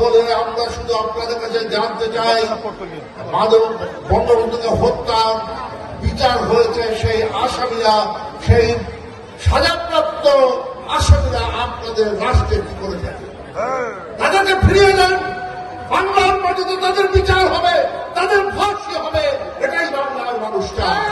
বলে আমরা শুধু আপনাদের কাছে জানতে চাই, মাদক বঙ্গবন্ধুকে হত্যা বিচার হয়েছে, সেই আসামিরা, সেই সাজাপ্রাপ্ত আসামিরা আপনাদের রাষ্ট্রে কি করে থাকে? তাদেরকে ফিরিয়ে দেন। বাংলার মাটিতে তাদের বিচার হবে, তাদের ফাঁসি হবে, এটাই বাংলার মানুষ চায়।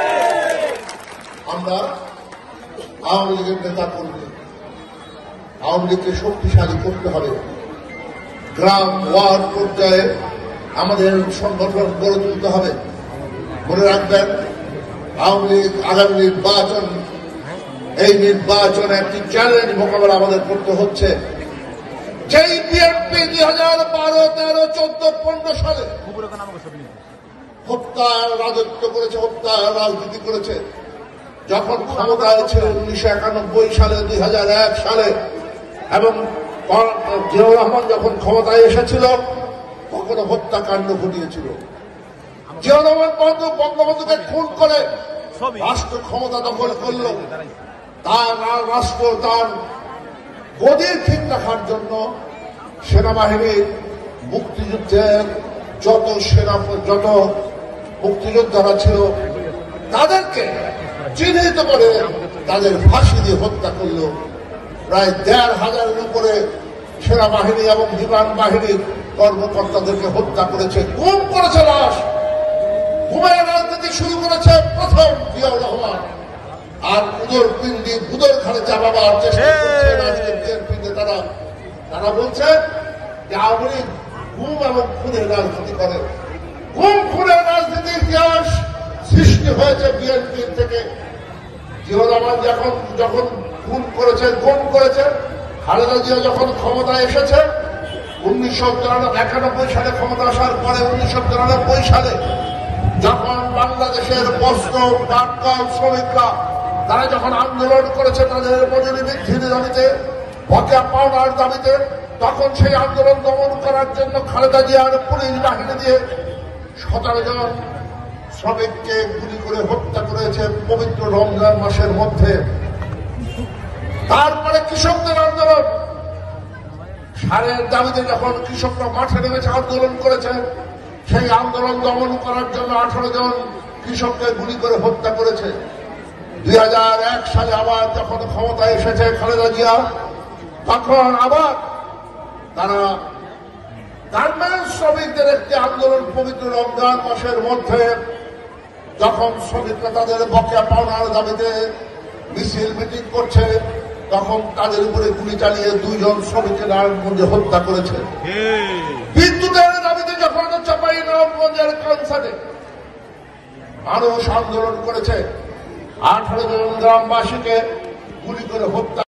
আমরা আওয়ামী লীগের নেতা কর্মী, আওয়ামী লীগকে শক্তিশালী করতে হবে। গ্রাম ওয়ার্ড পর্যায়ে আমাদের সংগঠন গড়ে তুলতে হবে। মনে রাখবেন, আওয়ামী লীগ আগামী নির্বাচন, এই নির্বাচনে একটি চ্যালেঞ্জ মোকাবেলা আমাদের করতে হচ্ছে। যেই বিএনপি 2012, 13, 14, 15 সালে হত্যার রাজত্ব করেছে, হত্যার রাজনীতি করেছে, যখন ক্ষমতায় ছিল 1991 সালে, 2001 সালে, এবং জিয়াউর রহমান যখন ক্ষমতায় এসেছিল তখন হত্যাকাণ্ড ঘটিয়েছিল। জিয়াউর রহমান বঙ্গবন্ধুকে খুন করে রাষ্ট্র ক্ষমতা দখল করল। তার রাষ্ট্র, তার গদির ঠিক রাখার জন্য সেনাবাহিনীর, মুক্তিযুদ্ধের যত মুক্তিযোদ্ধারা ছিল তাদেরকে চিহ্নিত করে তাদের ফাঁসি দিয়ে হত্যা করল। প্রায় 1,500-এর উপরে সেনাবাহিনী এবং বিমান বাহিনীর কর্মকর্তাদেরকে হত্যা করেছে, গুম করেছে লাশ। ঘুমের রাজনীতি শুরু করেছে প্রথম জিয়াউর রহমান, আর বুদর ঘাড়ে চাপাবার চেষ্টা করছেন আজকে বিএনপিতে। তারা বলছে যে আওয়ামী লীগ গুম এবং খুনের রাজনীতি করে। গুম খুনের রাজনীতির ইতিহাস সৃষ্টি হয়েছে বিএনপির থেকে। জিয়াউর রহমান যখন খুন করেছে, গুম করেছে, খালেদা জিয়া যখন ক্ষমতায় এসেছে 1991 সালে, ক্ষমতা আসার পরে 1993 সালে যখন বাংলাদেশের বস্ত্র পাটকল শ্রমিকরা তারা যখন আন্দোলন করেছে তাদের মজুরি বৃদ্ধির দাবিতে, বকেয়া পাওনার দাবিতে, তখন সেই আন্দোলন দমন করার জন্য খালেদা জিয়ার পুলিশ বাহিনী দিয়ে 17 জন শ্রমিককে গুলি করে হত্যা করেছে পবিত্র রমজান মাসের মধ্যে। তারপরে কৃষকদের আন্দোলন, সারের দাবিতে যখন কৃষকরা মাঠে নেমেছে, আন্দোলন করেছে, সেই আন্দোলন দমন করার জন্য 18 জন কৃষককে গুলি করে হত্যা করেছে। 2001 সালে আবার যখন ক্ষমতায় এসেছে খালেদা জিয়া, তখন আবার তারা গার্মেন্টস শ্রমিকদের একটি আন্দোলন পবিত্র রমজান মাসের মধ্যে, যখন শ্রমিকরা তাদের বকেয়া পাওনার দাবিতে মিছিল মিটিং করছে, তখন তাদের উপরে গুলি চালিয়ে 2 জন শ্রমিককে নারায়ণগঞ্জে হত্যা করেছে। বিদ্যুতের দাবিতে যখন চাঁপাইনবাবগঞ্জের কনসার্টে মানুষ আন্দোলন করেছে, 18 জন গ্রামবাসীকে গুলি করে হত্যা